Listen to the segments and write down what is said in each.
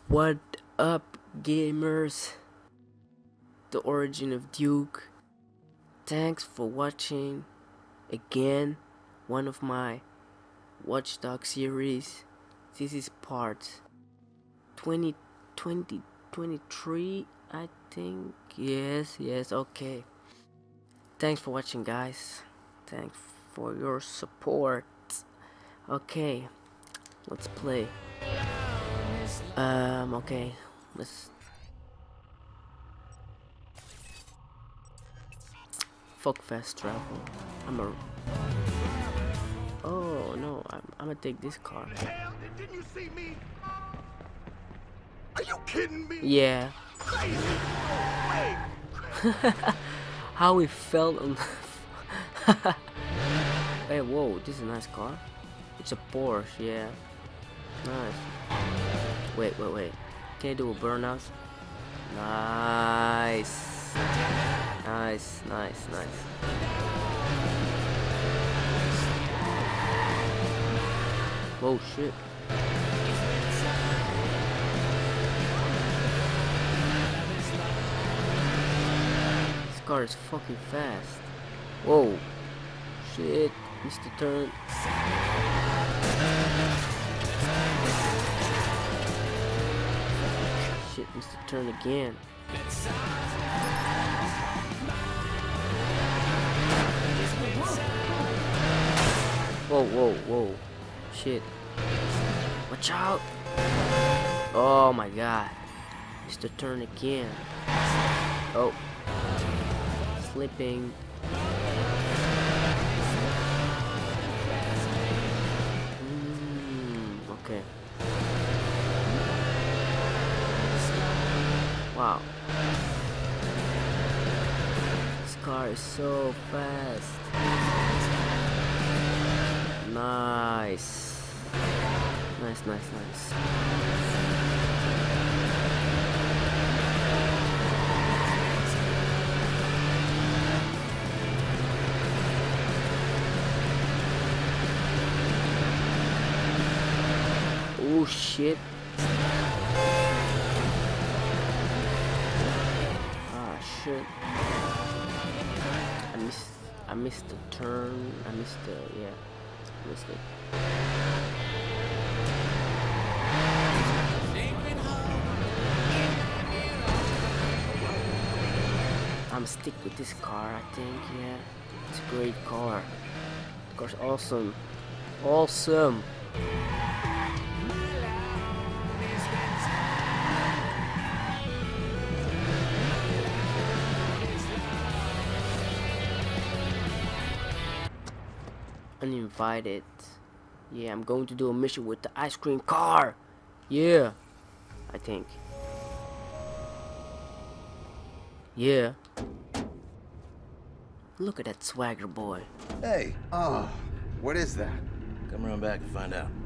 What up, gamers? The Origin of Duke. Thanks for watching again one of my Watch Dogs series. This is part 23, I think. Yes, okay. Thanks for watching, guys. Thanks for your support. Okay, let's play. Okay, let's fuck fast travel. Oh no, I'm gonna take this car. Hell, didn't you see me? Are you kidding me? Yeah. Crazy. No way. How we felt on. Hey, whoa, this is a nice car. It's a Porsche, yeah. Nice. Wait. Can I do a burnout? Nice. Whoa, shit. This car is fucking fast. Whoa. Shit. Missed the turn. Shit, missed the turn again. Whoa. Shit. Watch out. Oh my god. Missed the turn again. Oh. Slipping. Okay. Wow. This car is so fast. Nice. Oh shit. Ah shit. I missed the turn. I missed it. I'm stick with this car, I think. Yeah, it's a great car. The car's awesome. Uninvited. Yeah, I'm going to do a mission with the ice cream car. Yeah, I think. Yeah. Look at that swagger boy. Hey. Oh, what is that? Come around back and find out.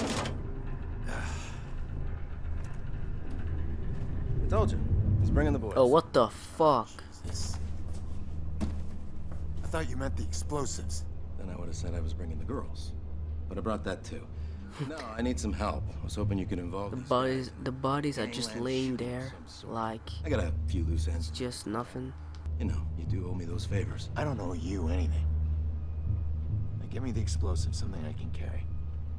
I told you. He's bringing the boys. Oh, what the fuck? Jesus. I thought you meant the explosives. Then I would have said I was bringing the girls. But I brought that too. No, I need some help. I was hoping you could involve these guys. The bodies are just Gangland laying shooting of there, some sort. like I got a few loose ends. it's just nothing. You know, you do owe me those favors. I don't owe you anything. Now give me the explosives, something I can carry.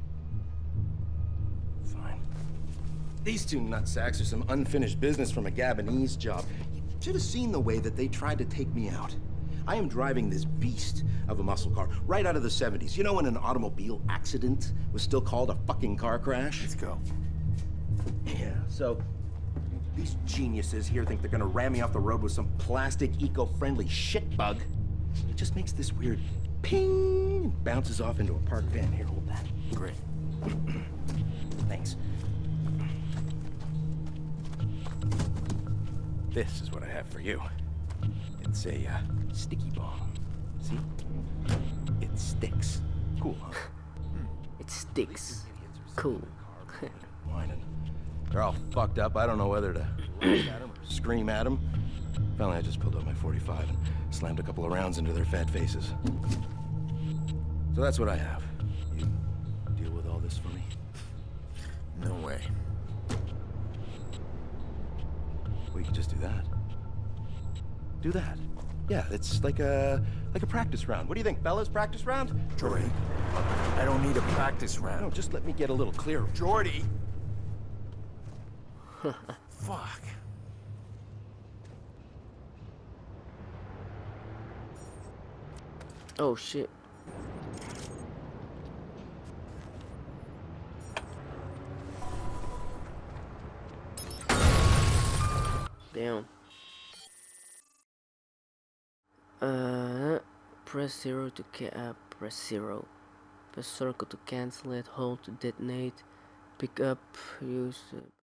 Fine. These two nutsacks are some unfinished business from a Gabonese job. You should have seen the way that they tried to take me out. I am driving this beast of a muscle car right out of the 70s. You know when an automobile accident was still called a fucking car crash? Let's go. Yeah, so these geniuses here think they're gonna ram me off the road with some plastic, eco-friendly shitbug. It just makes this weird ping and bounces off into a parked van. Here, hold that. Great. Thanks. This is what I have for you. It's a sticky bomb. See? It sticks. Cool, huh? It sticks. Cool. Whining. They're all fucked up. I don't know whether to laugh at them or scream at them. Finally, I just pulled out my 45 and slammed a couple of rounds into their fat faces. So that's what I have. You deal with all this for me? No way. We could just do that. Do that. Yeah, it's like a practice round. What do you think, fellas? Practice round? Jordy, I don't need a practice round. No, just let me get a little clearer. Jordy! Fuck. Oh shit. Damn. Press 0 to press 0. Press circle to cancel it, hold to detonate, pick up, use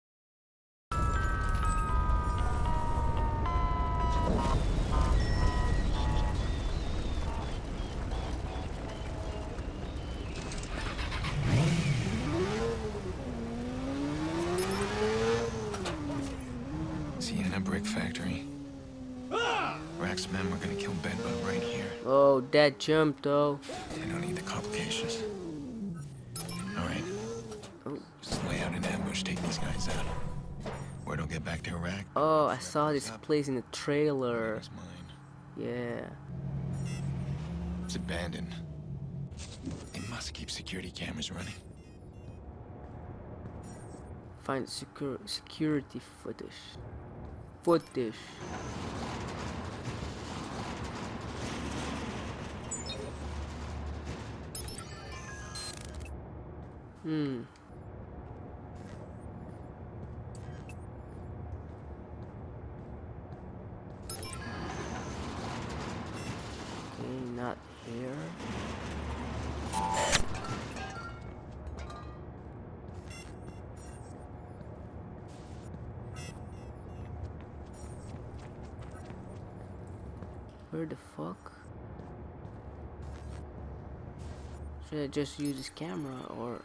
Sienna Brick Factory. Rack's men were gonna kill Bedbug right here. Oh, that jump though. They don't need the complications. Alright. Oh. Just lay out an ambush, take these guys out. Word will get back to Iraq. Oh, I saw this place in the trailer. It's mine. Yeah. It's abandoned. They must keep security cameras running. Find security footage. Hmm. Okay, not here. Where the fuck? Should I just use this camera or?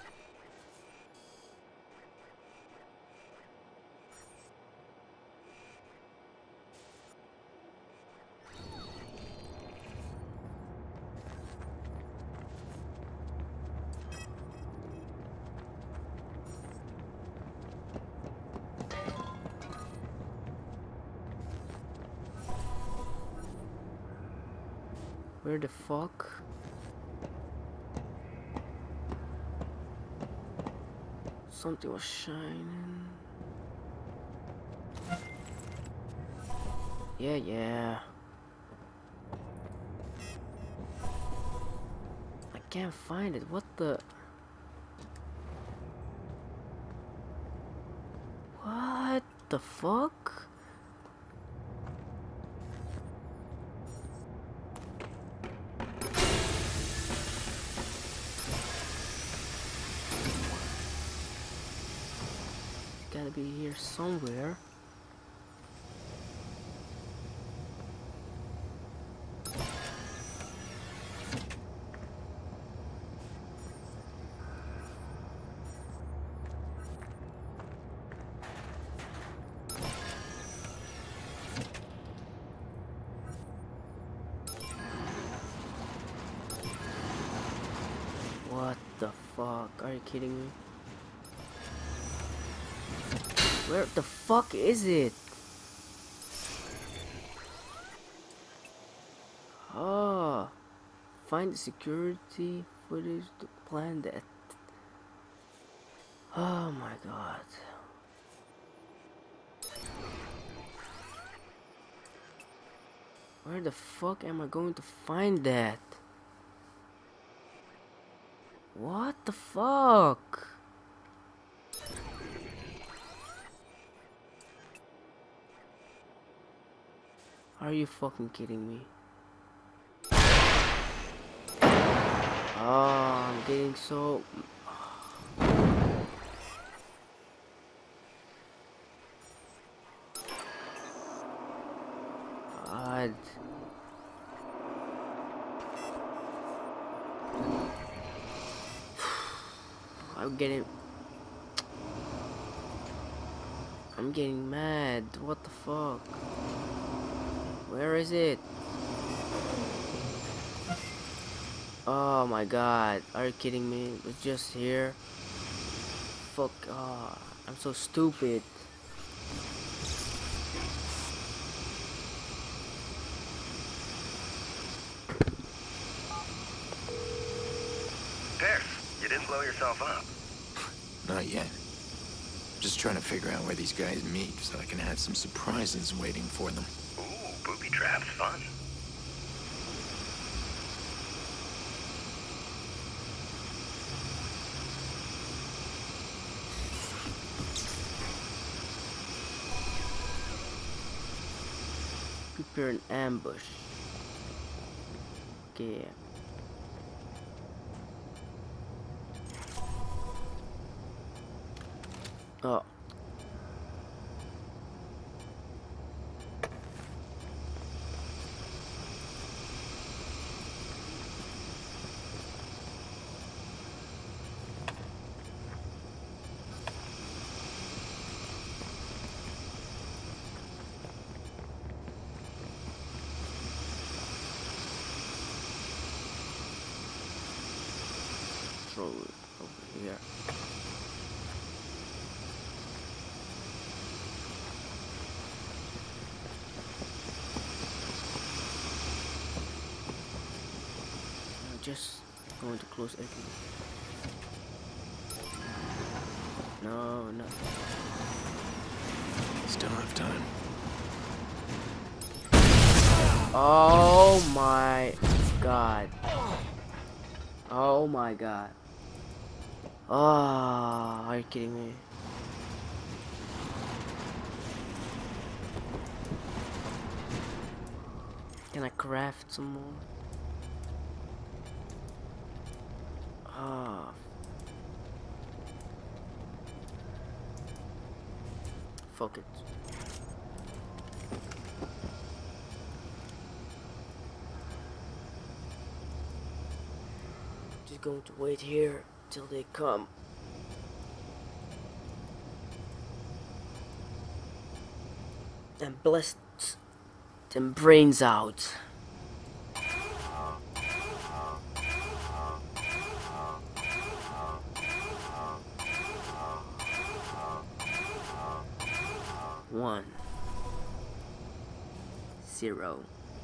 Where the fuck? Something was shining. Yeah. I can't find it. What the? What the fuck? Gotta be here somewhere. What the fuck? Are you kidding me? Where the fuck is it? Oh, find the security footage to plan that. Oh my god. Where the fuck am I going to find that? What the fuck? Are you fucking kidding me? Oh, I'm getting so... God. I'm getting mad. What the fuck? Where is it? Oh my god. Are you kidding me? It was just here. Fuck. Oh, I'm so stupid. yourself up? Not yet. Just trying to figure out where these guys meet so I can have some surprises waiting for them. Ooh, booby traps, fun. Prepare an ambush. Okay. Oh. Throw it over here. Just going to close everything. No, no. Still have time. Oh my god. Oh my god. Oh, are you kidding me? Can I craft some more? Ah. Fuck it. Just going to wait here till they come. And blast them brains out. One, 0.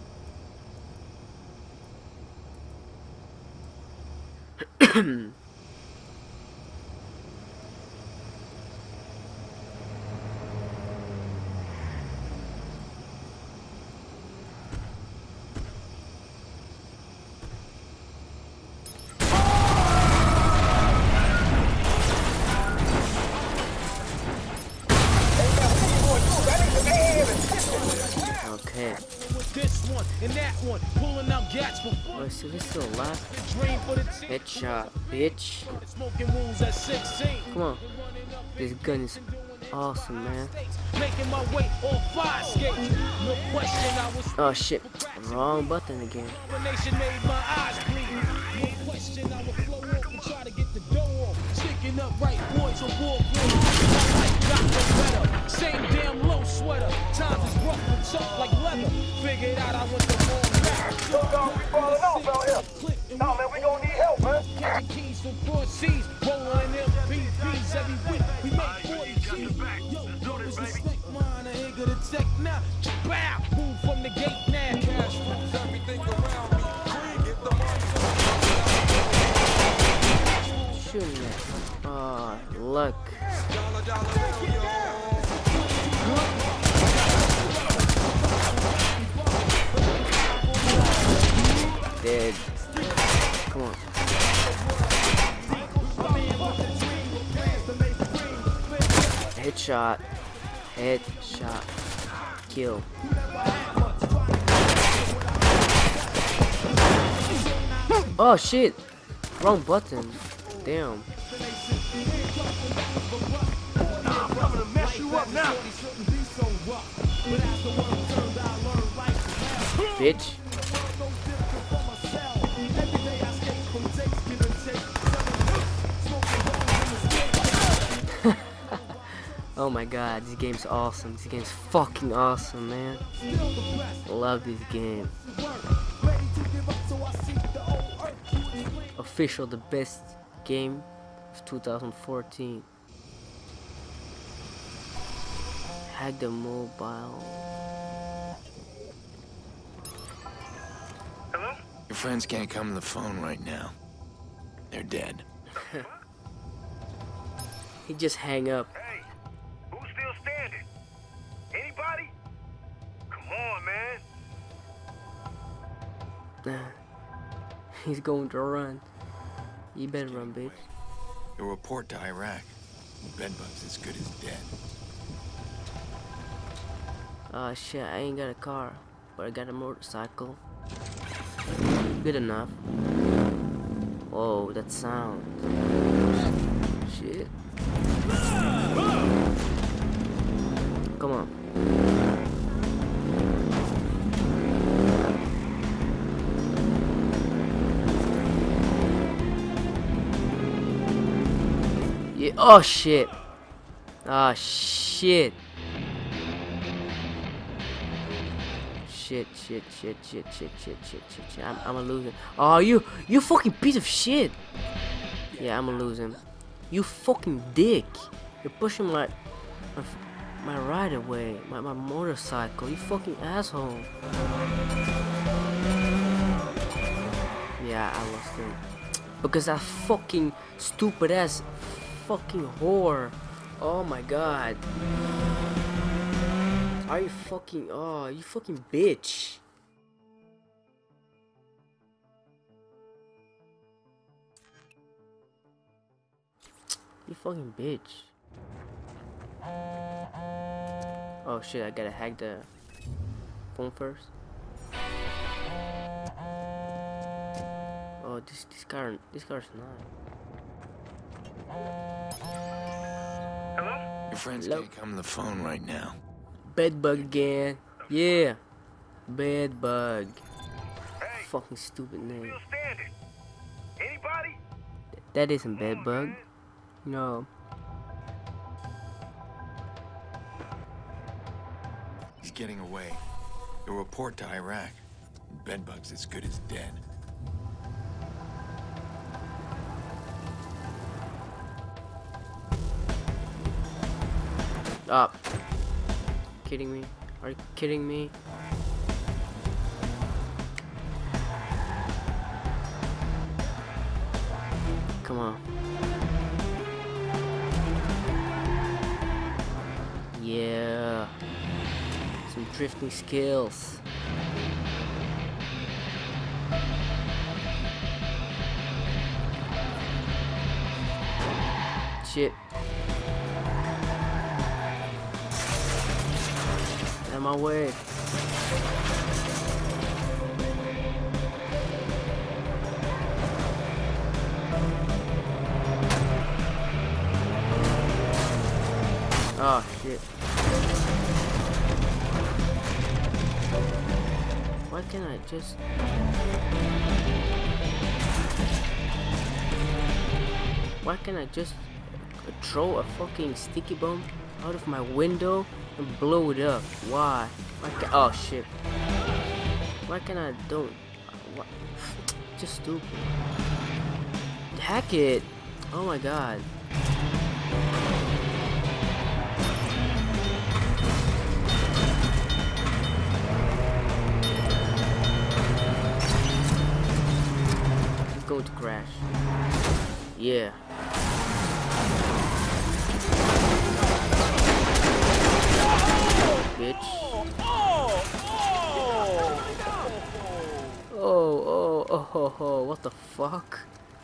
Okay. This one and that one, pulling out gats for fun. Oh, so this is the last Dream for the team. headshot, bitch. Smoking wounds at 16. Come on. This gun is awesome, man. Making my way off fire skates. No question I was Oh shit. Wrong button again. combination made my eyes bleed. No question I would flow off and try to get the dough off. Sticking up right boys on board. My life got no better. Same damn low sweater. Times is rough and tough like leather. Figured out I went the wrong route. Yo, dog, we falling off out here. Nah, man, we gon' need help, man. Catching keys from broad seas, rolling in MPVs every week. We make 40 G's. Yo, respect mine, I ain't gonna tech now. Bow, move from the gate now. Cash moves everything around me. Get the money. Shooting that. Oh, luck. Dead. Come on. Headshot. Headshot. Kill. Oh shit. Wrong button. Damn. Bitch. Oh my god, this game's awesome. This game's fucking awesome, man. Love this game. Official, the best game of 2014. Hack the mobile. Hello? Your friends can't come to the phone right now. They're dead. He just hang up. Hey, who's still standing? Anybody? Come on, man. He's going to run. You better run, bitch. Your report to Iraq. Bedbug's as good as dead. Oh shit, I ain't got a car, but I got a motorcycle. Good enough. Whoa, that sound. Shit. Come on. Yeah, oh shit. Ah shit. Shit. I'm a loser. Oh, you fucking piece of shit. Yeah, I'm a loser. You fucking dick. You're pushing my ride away. My motorcycle. You fucking asshole. Yeah, I lost him. Because that fucking stupid ass fucking whore. Oh my god. Are you fucking, oh, you fucking bitch. You fucking bitch. Oh shit, I gotta hack the phone first. Oh, this car's not. Hello? Your friends Hello? can't come to the phone right now. Bedbug again. Yeah. Bedbug. Hey, Fucking stupid name. still standing? Anybody? That isn't Bedbug. No. He's getting away. Your report to Iraq. Bedbug's as good as dead. Up. Kidding me? Are you kidding me? Come on. Yeah. Some drifting skills. Shit. Out of my way. Oh shit. Why can't I just... Why can't I just throw a fucking sticky bomb out of my window and blow it up? Why? Oh shit. Why can't I don't... What? Just stupid. Hack it. Oh my god. It's going to crash. Yeah. Bitch. Oh, what the fuck?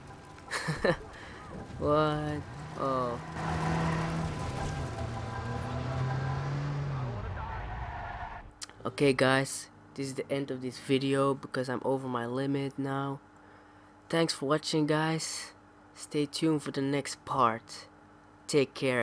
What? Oh. Okay guys, this is the end of this video because I'm over my limit now. Thanks for watching guys. Stay tuned for the next part. Take care.